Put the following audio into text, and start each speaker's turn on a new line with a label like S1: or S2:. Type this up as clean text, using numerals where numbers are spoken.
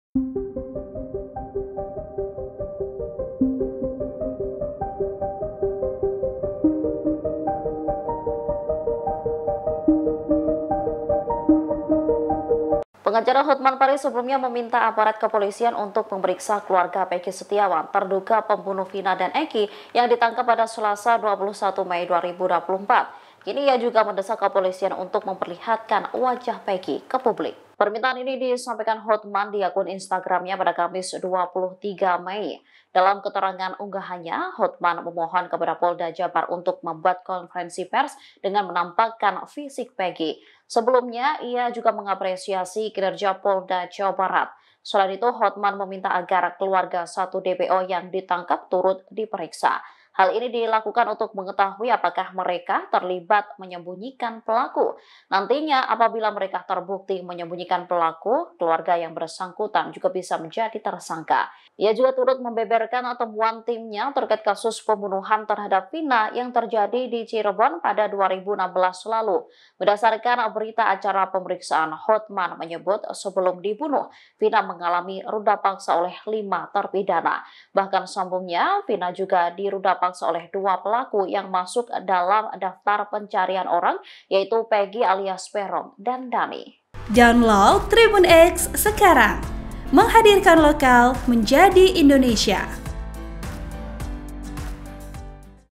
S1: Pengacara Hotman Paris sebelumnya meminta aparat kepolisian untuk memeriksa keluarga Peggy Setiawan, terduga pembunuh Vina dan Eki yang ditangkap pada Selasa 21 Mei 2024. Kini ia juga mendesak kepolisian untuk memperlihatkan wajah Peggy ke publik. Permintaan ini disampaikan Hotman di akun Instagramnya pada Kamis 23 Mei. Dalam keterangan unggahannya, Hotman memohon kepada Polda Jabar untuk membuat konferensi pers dengan menampakkan fisik Peggy. Sebelumnya, ia juga mengapresiasi kinerja Polda Jawa Barat. Selain itu, Hotman meminta agar keluarga satu DPO yang ditangkap turut diperiksa. Hal ini dilakukan untuk mengetahui apakah mereka terlibat menyembunyikan pelaku. Nantinya, apabila mereka terbukti menyembunyikan pelaku, keluarga yang bersangkutan juga bisa menjadi tersangka. Ia juga turut membeberkan temuan timnya terkait kasus pembunuhan terhadap Vina yang terjadi di Cirebon pada 2016 lalu. Berdasarkan berita acara pemeriksaan, Hotman menyebut sebelum dibunuh, Vina mengalami ruda paksa oleh 5 terpidana. Bahkan sambungnya, Vina juga diruda paksa oleh 2 pelaku yang masuk dalam daftar pencarian orang, yaitu Peggy alias Peron dan Dani.
S2: Download Tribun X sekarang, menghadirkan lokal menjadi Indonesia.